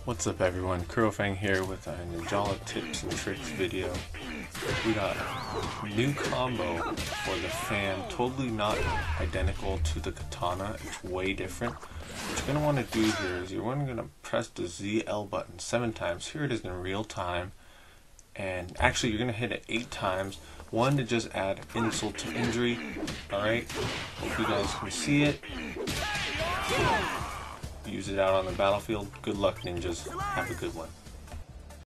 What's up everyone, Kurofang here with a Ninjala tips and tricks video. We got a new combo for the fan, totally not identical to the katana, it's way different. What you're going to want to do here is you're going to press the ZL button 7 times, here it is in real time, and actually you're going to hit it 8 times, one to just add insult to injury, alright, hope you guys can see it. Use it out on the battlefield. Good luck, ninjas. Have a good one.